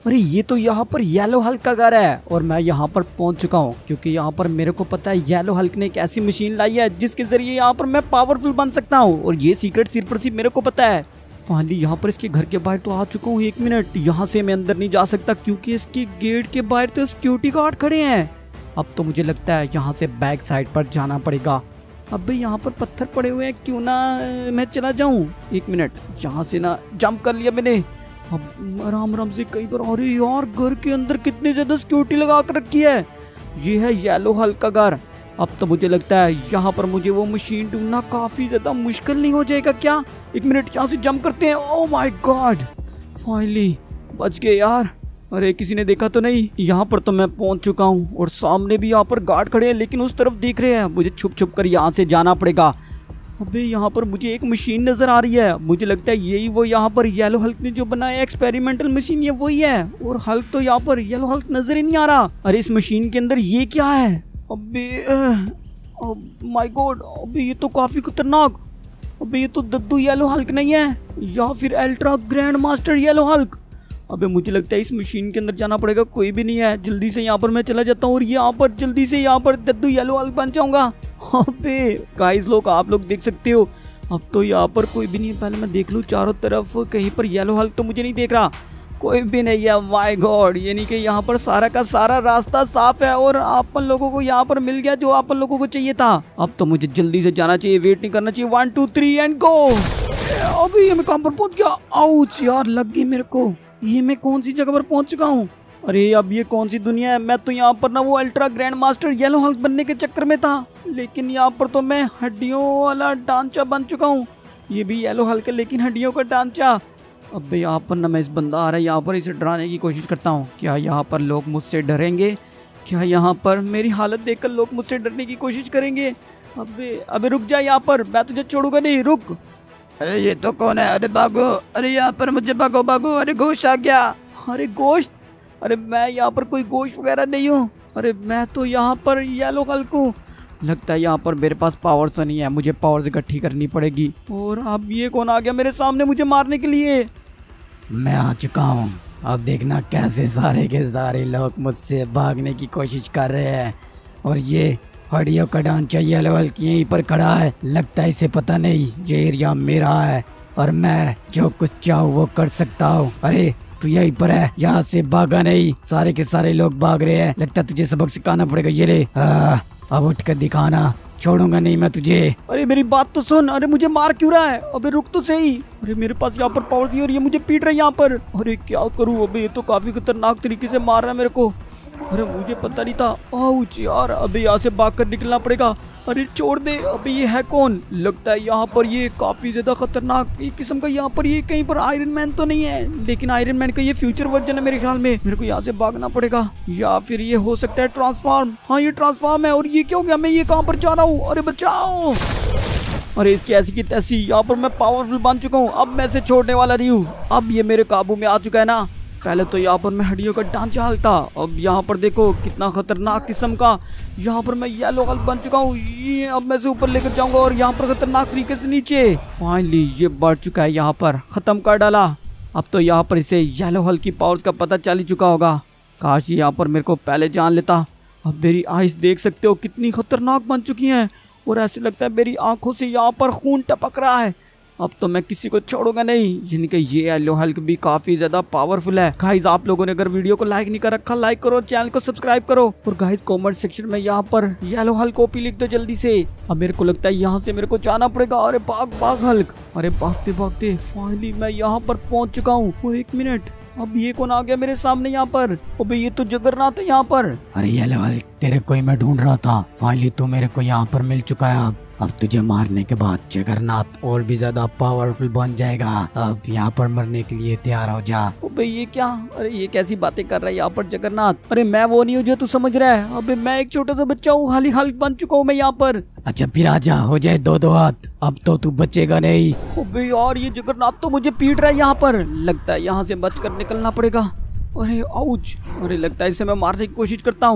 अरे ये तो यहाँ पर येलो हल्क का घर है और मैं यहाँ पर पहुँच चुका हूँ, क्योंकि यहाँ पर मेरे को पता है येलो हल्क ने एक ऐसी मशीन लाई है जिसके जरिए यहाँ पर मैं पावरफुल बन सकता हूँ, और ये सीक्रेट सिर्फ और सिर्फ मेरे को पता है। फाइनली यहाँ पर इसके घर के बाहर तो आ चुका हूँ। 1 मिनट, यहाँ से मैं अंदर नहीं जा सकता क्योंकि इसके गेट के बाहर तो सिक्योरिटी गार्ड खड़े हैं। अब तो मुझे लगता है यहाँ से बैक साइड पर जाना पड़ेगा। अब भाई यहाँ पर पत्थर पड़े हुए हैं, क्यों ना मैं चला जाऊँ। 1 मिनट, यहाँ से ना जंप कर लिया मैंने। अब आराम आराम से कहीं पर। अरे यार, घर के अंदर कितनी ज्यादा सिक्योरिटी लगा कर रखी है। ये है येलो हल्क का घर। अब तो मुझे लगता है यहाँ पर मुझे वो मशीन ढूंढना काफी ज्यादा मुश्किल नहीं हो जाएगा क्या। 1 मिनट, यहाँ से जंप करते हैं। ओह माय गॉड, फाइनली बच गए यार। अरे किसी ने देखा तो नहीं। यहाँ पर तो मैं पहुंच चुका हूँ और सामने भी यहाँ पर गार्ड खड़े हैं, लेकिन उस तरफ देख रहे हैं। मुझे छुप छुप कर यहाँ से जाना पड़ेगा। अबे यहाँ पर मुझे एक मशीन नजर आ रही है। मुझे लगता है यही वो यहाँ पर येलो हल्क ने जो बनाया एक्सपेरिमेंटल मशीन, ये वही है। और हल्क तो यहाँ पर येलो हल्क नजर ही नहीं आ रहा। अरे इस मशीन के अंदर ये क्या है। अबे माय गॉड, अबे ये तो काफी खतरनाक। अबे ये तो दद्दू येलो हल्क नहीं है, या फिर ultra grand master yellow Hulk. अबे मुझे लगता है इस मशीन के अंदर जाना पड़ेगा। कोई भी नहीं है, जल्दी से यहाँ पर मैं चला जाता हूँ और यहाँ पर जल्दी से यहाँ पर दद्दू येलो हल्क बन जाऊंगा। अबे गाइस लोग, आप लोग देख सकते हो अब तो यहाँ पर कोई भी नहीं है। पहले मैं देख लूँ चारों तरफ, कहीं पर येलो हल्क तो मुझे नहीं देख रहा। कोई भी नहीं है। माय गॉड, यानी कि यहाँ पर सारा का सारा रास्ता साफ है और अपन लोगों को यहाँ पर मिल गया जो अपन लोगों को चाहिए था। अब तो मुझे जल्दी से जाना चाहिए, वेट नहीं करना चाहिए। 1 2 3 एंड गो। अभी मैं कहाँ पर पहुंच गया। आउच यार, लग गई मेरे को। ये मैं कौन सी जगह पर पहुंच चुका हूँ। अरे अब ये कौन सी दुनिया है। मैं तो यहाँ पर ना वो ultra grand master yellow Hulk बनने के चक्कर में था, लेकिन यहाँ पर तो मैं हड्डियों वाला ढांचा बन चुका हूँ। ये भी येलो हल्क है लेकिन हड्डियों का ढांचा। अब यहाँ पर ना मैं इस बंदा आ रहा है, यहाँ पर इसे डराने की कोशिश करता हूँ। क्या यहाँ पर लोग मुझसे डरेंगे? क्या यहाँ पर मेरी हालत देखकर लोग मुझसे डरने की कोशिश करेंगे? अबे रुक जा, यहाँ पर मैं तुझे छोड़ूंगा नहीं, रुक। अरे ये तो कौन है? अरे भागो, अरे यहाँ पर मुझे भागो भागो। अरे गोश्त आ गया। अरे गोश्त? अरे मैं यहाँ पर कोई गोश्त वगैरह नहीं हूँ। अरे मैं तो यहाँ पर येलो हल्क हूँ। लगता है यहाँ पर मेरे पास पावर तो नहीं है, मुझे पावर इकट्ठी करनी पड़ेगी। और अब ये कौन आ गया मेरे सामने मुझे मारने के लिए? मैं आ चुका हूँ। अब देखना कैसे सारे के सारे लोग मुझसे भागने की कोशिश कर रहे हैं। और ये हड्डियों का ढांचा येलो हल्क यहीं पर खड़ा है। लगता है इसे पता नहीं ये एरिया मेरा है और मैं जो कुछ चाहूँ वो कर सकता हूँ। अरे तू यहीं पर है, यहाँ से भागा नहीं। सारे के सारे लोग भाग रहे हैं। लगता है तुझे सबक सिखाना पड़ेगा। ये ले, अब उठ कर दिखाना, छोड़ूंगा नहीं मैं तुझे। अरे मेरी बात तो सुन। अरे मुझे मार क्यों रहा है? अबे रुक तो सही। अरे मेरे पास यहाँ पर पावर थी और ये मुझे पीट रहा है यहाँ पर। अरे क्या करूँ? अबे ये तो काफी खतरनाक तरीके से मार रहा है मेरे को। अरे मुझे पता नहीं था। आउच यार, अबे यहाँ से भाग कर निकलना पड़ेगा। अरे छोड़ दे। अबे ये है कौन? लगता है यहाँ पर ये काफी ज्यादा खतरनाक एक किस्म का। यहाँ पर ये कहीं पर आयरन मैन तो नहीं है, लेकिन आयरन मैन का ये फ्यूचर वर्जन है मेरे ख्याल में। मेरे को यहाँ से भागना पड़ेगा, या फिर ये हो सकता है ट्रांसफॉर्म। हाँ ये ट्रांसफॉर्म है। और ये क्या हो गया? मैं ये कहाँ पर जा रहा हूँ? अरे बचाओ। अरे इसकी ऐसी की तैसी, यहाँ पर मैं पावरफुल बन चुका हूँ। अब मैं इसे छोड़ने वाला नहीं हूँ। अब ये मेरे काबू में आ चुका है ना। पहले तो यहाँ पर मैं हड्डियों का ढांचा हल्क था, अब यहाँ पर देखो कितना खतरनाक किस्म का। यहाँ पर मैं येलो हल्क बन चुका हूँ। ये अब मैं इसे ऊपर लेकर जाऊंगा और यहाँ पर खतरनाक तरीके से नीचे। फाइनली ये बढ़ चुका है, यहाँ पर खत्म कर डाला। अब तो यहाँ पर इसे येलो हल्क की पावर्स का पता चल ही चुका होगा। काश ये यहाँ पर मेरे को पहले जान लेता। अब मेरी आइस देख सकते हो कितनी खतरनाक बन चुकी हैं और ऐसे लगता है मेरी आंखों से यहाँ पर खून टपक रहा है। अब तो मैं किसी को छोड़ूंगा नहीं। जिनके ये येलो हल्क भी काफी ज्यादा पावरफुल है। गाइस आप लोगों ने अगर वीडियो को लाइक नहीं कर रखा, लाइक करो, चैनल को सब्सक्राइब करो। और गाइस कमेंट सेक्शन में यहाँ पर येलो हल्क ओपी लिख दो जल्दी से। अब मेरे को लगता है यहाँ से मेरे को जाना पड़ेगा। अरे भाग भाग हल्क। अरे भागते भागते फाइनली मैं यहाँ पर पहुंच चुका हूँ। 1 मिनट, अब ये कौन आ गया मेरे सामने यहाँ पर? अबे ये तो जगरनाथ है यहाँ पर। अरे येलो हल्क, तेरे को ही मैं ढूंढ रहा था। फाइनली तू मेरे को यहाँ पर मिल चुका है। अब तुझे मारने के बाद जगरनाथ और भी ज्यादा पावरफुल बन जाएगा। अब यहाँ पर मरने के लिए तैयार हो जा। अबे ये क्या? अरे ये कैसी बातें कर रहा है यहाँ पर जगन्नाथ? अरे मैं वो नहीं हूँ जो तू समझ रहा है। अबे मैं एक छोटा सा बच्चा हूँ, खाली हल्क बन चुका हूँ मैं यहाँ पर। अच्छा फिर आजा, हो जाए दो हाथ। अब तो तू बचेगा नहीं। अबे यार ये जगन्नाथ तो मुझे पीट रहा है यहाँ पर। लगता है यहाँ से बचकर निकलना पड़ेगा। अरे आउच। अरे लगता है इसे मैं मारने की कोशिश करता हूँ।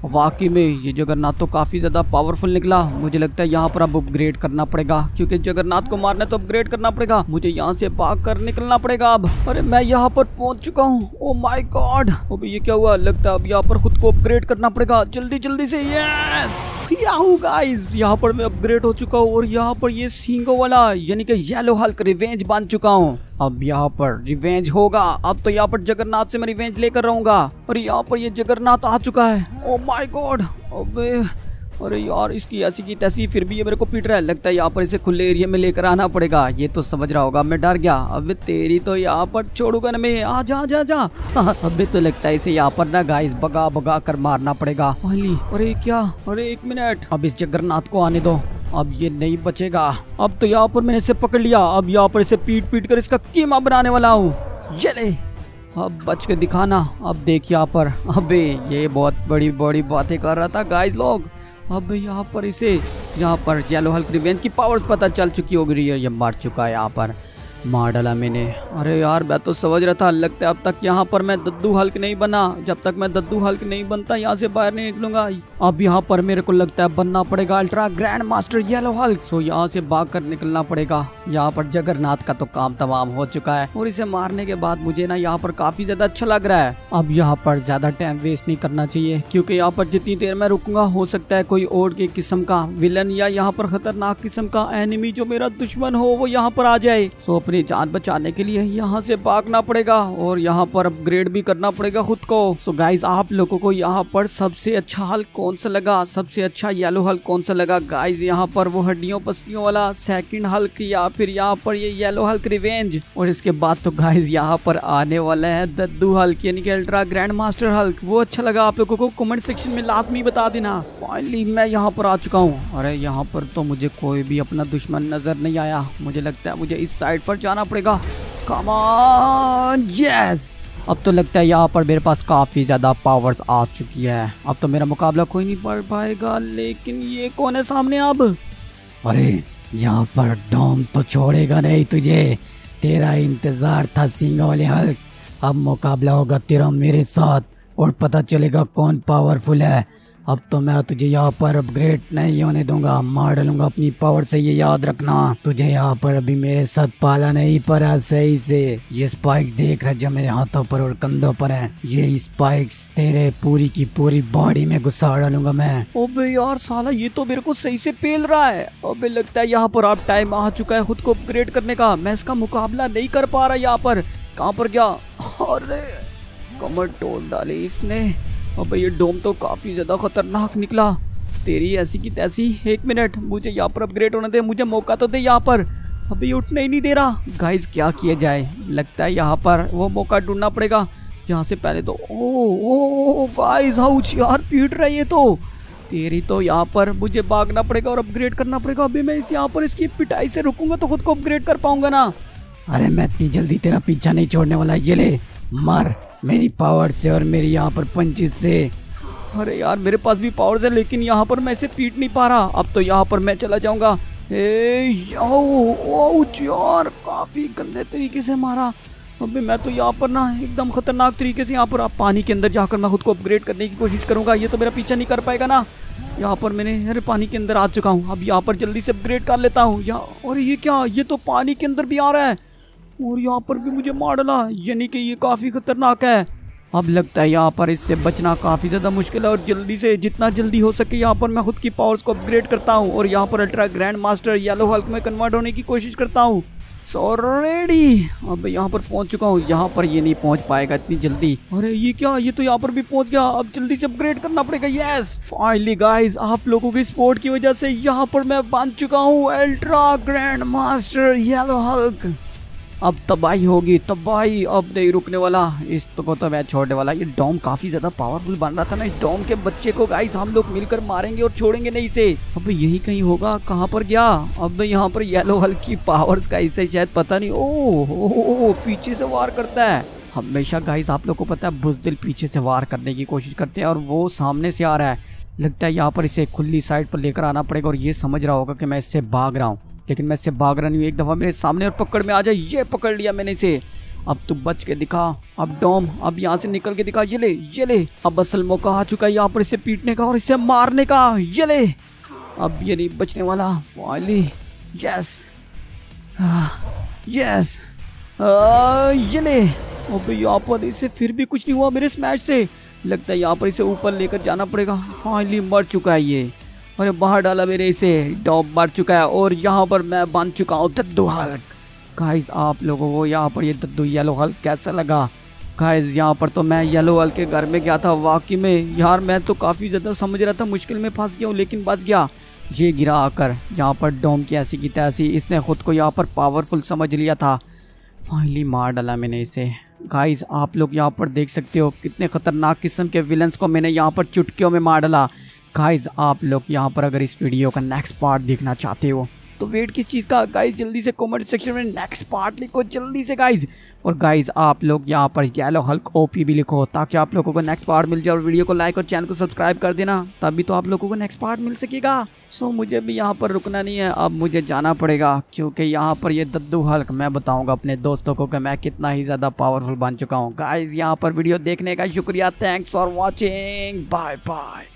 वाकई में ये जगन्नाथ तो काफी ज्यादा पावरफुल निकला। मुझे लगता है यहाँ पर अब अपग्रेड करना पड़ेगा, क्योंकि जगन्नाथ को मारना है तो अपग्रेड करना पड़ेगा। मुझे यहाँ से भाग कर निकलना पड़ेगा अब। अरे मैं यहाँ पर पहुंच चुका हूँ। ओ माय गॉड, अब ये क्या हुआ? लगता है अब यहाँ पर खुद को अपग्रेड करना पड़ेगा जल्दी जल्दी से। यस याहू गाइस, यहाँ पर मैं अपग्रेड हो चुका हूँ और यहाँ पर ये सींगों वाला यानी कि येलो हल्क रिवेंज बन चुका हूँ। अब यहाँ पर रिवेंज होगा। अब तो यहाँ पर जगन्नाथ से मैं रिवेंज लेकर रहूंगा। और यहाँ पर ये जगन्नाथ आ चुका है। ओ माय गॉड, अबे अरे यार इसकी ऐसी की तैसी, फिर भी ये मेरे को पीट रहा है। लगता है यहाँ पर इसे खुले एरिया में लेकर आना पड़ेगा। ये तो समझ रहा होगा मैं डर गया। अबे तेरी तो यहाँ पर छोड़ूंगा ना मैं। आ जा जा जा। अबे तो लगता है इसे यहाँ पर ना गाइस भगा भगा कर मारना पड़ेगा फाइनली। अरे क्या, अरे एक मिनट, अब इस जगन्नाथ को आने दो। अब ये नहीं बचेगा। अब तो यहाँ पर मैंने इसे पकड़ लिया। अब यहाँ पर इसे पीट पीट कर इसका कीमा बनाने वाला हूँ। ये ले, अब बच के दिखाना। अब देख यहाँ पर, अबे ये बहुत बड़ी बड़ी बातें कर रहा था गाइस लोग। अब यहाँ पर इसे, यहाँ पर येलो हल्क रिवेंज की पावर्स पता चल चुकी होगी। ये मर चुका है, यहाँ पर मार डाला मैंने। अरे यार मैं तो समझ रहा था, लगता है अब तक यहाँ पर मैं दद्दू हल्क नहीं बना। जब तक मैं दद्दू हल्क नहीं बनता यहाँ से बाहर नहीं निकलूंगा। अब यहाँ पर मेरे को लगता है बनना पड़ेगा ultra grand master yellow Hulk. So यहाँ से भाग कर निकलना पड़ेगा। यहाँ पर जगन्नाथ का तो काम तमाम हो चुका है और इसे मारने के बाद मुझे ना यहाँ पर काफी ज्यादा अच्छा लग रहा है। अब यहाँ पर ज्यादा टाइम वेस्ट नहीं करना चाहिए, क्योंकि यहाँ पर जितनी देर मैं रुकूंगा हो सकता है कोई और के किस्म का विलन या यहाँ पर खतरनाक किस्म का एनिमी जो मेरा दुश्मन हो वो यहाँ पर आ जाए। सो अपनी जान बचाने के लिए यहाँ से भागना पड़ेगा और यहाँ पर अपग्रेड भी करना पड़ेगा खुद को। सो गाइस आप लोगों को यहाँ पर सबसे अच्छा हल्क कौन सा लगा, सबसे अच्छा येलो हल्क कौन सा लगा गाइस? यहाँ पर वो हड्डियों पसलियों वाला सेकंड हल्क या फिर यहाँ पर ये येलो हल्क रिवेंज? और इसके बाद तो गाइस यहाँ पर आने वाला है दद्दू हल्क यानी कि अल्ट्रा ग्रैंड मास्टर हल्क। वो अच्छा लगा आप लोगों को कमेंट सेक्शन में लाजमी बता देना। फाइनली मैं यहाँ पर आ चुका हूँ। अरे यहाँ पर तो मुझे कोई भी अपना दुश्मन नजर नहीं आया। मुझे लगता है मुझे इस साइड पर जाना पड़ेगा। Come on, yes. अब तो लगता है यहाँ पर मेरे पास काफी ज्यादा पावर्स आ चुकी है। अब तो मेरा मुकाबला कोई नहीं पड़ पाएगा। लेकिन ये कौन है सामने अब? अरे यहाँ पर डोम तो छोड़ेगा नहीं तुझे, तेरा इंतजार था सींगों वाले हल्क। अब मुकाबला होगा तेरा मेरे साथ और पता चलेगा कौन पावरफुल है। अब तो मैं तुझे यहाँ पर अपग्रेड नहीं होने दूंगा, मार डालूंगा अपनी पावर से, ये याद रखना। तुझे यहाँ पर अभी मेरे साथ पाला नहीं पड़ा सही से। ये स्पाइक्स देख रहा जो मेरे हाथों पर और कंधों पर है, ये स्पाइक्स तेरे पूरी की पूरी बॉडी में घुसा डालूंगा मैं। अबे यार साला ये तो मेरे को सही से पेल रहा है। अबे लगता है यहाँ पर अब टाइम आ चुका है खुद को अपग्रेड करने का। मैं इसका मुकाबला नहीं कर पा रहा। यहाँ पर कहाँ पर गया? अरे कमर तोड़ डाली इसने। अबे ये डोम तो काफी ज्यादा खतरनाक निकला। तेरी ऐसी की तैसी। एक मिनट, मुझे यहाँ पर अपग्रेड होने दे, मुझे मौका तो दे यहाँ पर। अबे ये उठने ही नहीं दे रहा। गाइस क्या किया जाए? लगता है यहाँ पर वो मौका ढूंढना पड़ेगा। यहाँ से पहले तो ओ गाइस आउच यार, पीट रही है तो तेरी तो। यहाँ पर मुझे भागना पड़ेगा और अपग्रेड करना पड़ेगा। अभी मैं यहाँ पर इसकी पिटाई से रुकूंगा तो खुद को अपग्रेड कर पाऊंगा ना। अरे मैं इतनी जल्दी तेरा पीछा नहीं छोड़ने वाला। ये ले मार मेरी पावर से और मेरी यहाँ पर पंचिस से। अरे यार मेरे पास भी पावर्स है लेकिन यहाँ पर मैं इसे पीट नहीं पा रहा। अब तो यहाँ पर मैं चला जाऊंगा। यार काफी गंदे तरीके से मारा। अबे मैं तो यहाँ पर ना एकदम खतरनाक तरीके से यहाँ पर पानी के अंदर जाकर मैं खुद को अपग्रेड करने की कोशिश करूंगा। ये तो मेरा पीछा नहीं कर पाएगा ना। यहाँ पर मैंने, अरे पानी के अंदर आ चुका हूँ। अब यहाँ पर जल्दी से अपग्रेड कर लेता हूँ। और ये क्या, ये तो पानी के अंदर भी आ रहा है और यहाँ पर भी मुझे मार डाला, यानी कि ये काफ़ी खतरनाक है। अब लगता है यहाँ पर इससे बचना काफ़ी ज़्यादा मुश्किल है और जल्दी से जितना जल्दी हो सके यहाँ पर मैं खुद की पावर्स को अपग्रेड करता हूँ और यहाँ पर ultra grand master yellow Hulk में कन्वर्ट होने की कोशिश करता हूँ। सो रेडी, अब यहाँ पर पहुँच चुका हूँ। यहाँ पर ये नहीं पहुँच पाएगा इतनी जल्दी। अरे ये क्या, ये तो यहाँ पर भी पहुँच गया। अब जल्दी से अपग्रेड करना पड़ेगा। यस फाइनली गाइस, आप लोगों की सपोर्ट की वजह से यहाँ पर मैं बन चुका हूँ ultra grand master yellow Hulk. अब तबाही होगी, तबाही अब नहीं रुकने वाला। इस को तो मैं छोड़ने वाला। ये डोम काफी ज्यादा पावरफुल बन रहा था ना। इस डोम के बच्चे को गाइस हम लोग मिलकर मारेंगे और छोड़ेंगे नहीं इसे। अब यही कहीं होगा। कहाँ पर गया? अब यहाँ पर येलो हल्क की पावर्स का इसे शायद पता नहीं। ओ पीछे से वार करता है हमेशा। गाइस आप लोग को पता है बुज़दिल पीछे से वार करने की कोशिश करते हैं और वो सामने से आ रहा है। लगता है यहाँ पर इसे खुली साइड पर लेकर आना पड़ेगा और ये समझ रहा होगा कि मैं इससे भाग रहा हूँ, लेकिन मैं इससे भाग रहा नहीं हूँ। एक दफ़ा मेरे सामने और पकड़ में आ जाए। ये पकड़ लिया मैंने इसे। अब तू बच के दिखा। अब डॉम अब यहाँ से निकल के दिखा। ये ले अब असल मौका आ चुका है यहाँ पर इसे पीटने का और इसे मारने का। ये ले, अब ये नहीं बचने वाला फाइनली। यस यस ये ले। अबे यहाँ पर इसे फिर भी कुछ नहीं हुआ मेरे स्मैश से। लगता है यहाँ पर इसे ऊपर लेकर जाना पड़ेगा। फाइनली मर चुका है ये। अरे बाहर डाला मेरे इसे। डॉम मर चुका है और यहाँ पर मैं बन चुका हूँ दद्दू हल्क। गाइस आप लोगों को यहाँ पर ये दद्दू येलो हल्क कैसा लगा? गाइस यहाँ पर तो मैं येलो हल्क के घर में गया था। वाकई में यार मैं तो काफ़ी ज़्यादा समझ रहा था मुश्किल में फंस गया हूँ, लेकिन बच गया। ये गिरा आकर यहाँ पर डॉम की ऐसी की तैसी। इसने खुद को यहाँ पर पावरफुल समझ लिया था। फाइनली मार डाला मैंने इसे। गाइस आप लोग यहाँ पर देख सकते हो कितने खतरनाक किस्म के विलन्स को मैंने यहाँ पर चुटकियों में मार डाला। गाइस आप लोग यहाँ पर अगर इस वीडियो का नेक्स्ट पार्ट देखना चाहते हो तो वेट किस चीज़ का गाइस, जल्दी से कमेंट सेक्शन में नेक्स्ट पार्ट लिखो जल्दी से गाइस। और गाइस आप लोग यहाँ पर येलो हल्क ओपी भी लिखो ताकि आप लोगों को नेक्स्ट पार्ट मिल जाए। और वीडियो को लाइक और चैनल को सब्सक्राइब कर देना, तभी तो आप लोगों को नेक्स्ट पार्ट मिल सकेगा। सो मुझे भी यहाँ पर रुकना नहीं है, अब मुझे जाना पड़ेगा क्योंकि यहाँ पर ये दद्दू हल्क मैं बताऊँगा अपने दोस्तों को कि मैं कितना ही ज़्यादा पावरफुल बन चुका हूँ। गाइस यहाँ पर वीडियो देखने का शुक्रिया। Thanks for watching. Bye bye.